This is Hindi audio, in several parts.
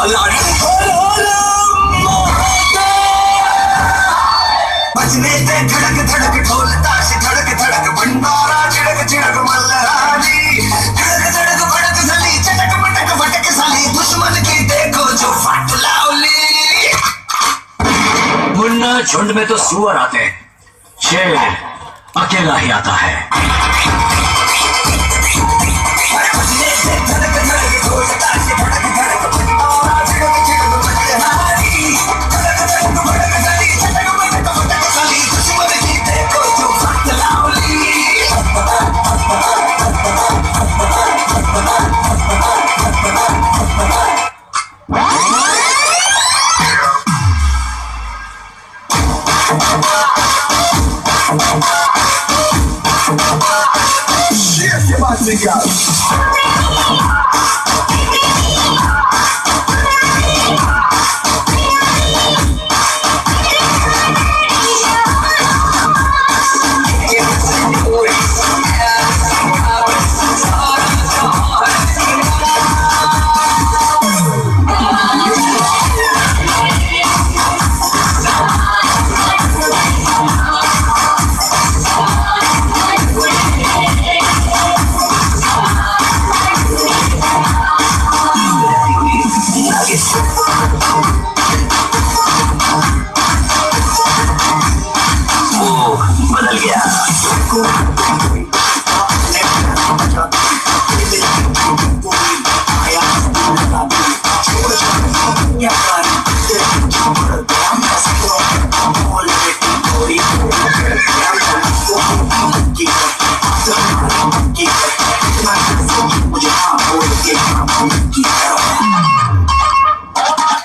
बजने से धड़क धड़क ढोल ताश धड़क धड़क भंडारा चिड़क चिड़क मल्हारी धड़क धड़क भड़क सली चटक मटक भटक साली दुश्मन की देखो जो फट लाउली। मुन्ना झुंड में तो सुअर आते हैं, शेर अकेला ही आता है। बजने से धड़क धड़क ढोल ताश धड़क धड़क भंडारा चिड़क चिड़क मल्हारी धड़क धड़क भड़क सली चटक मटक भटक साली दुश्मन की देखो जो फट लाउली। Cheers, you must be good. बदल गया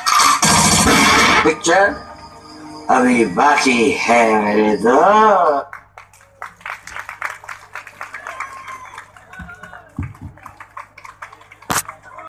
पिक्चर अभी बाकी है मेरे दोस्त।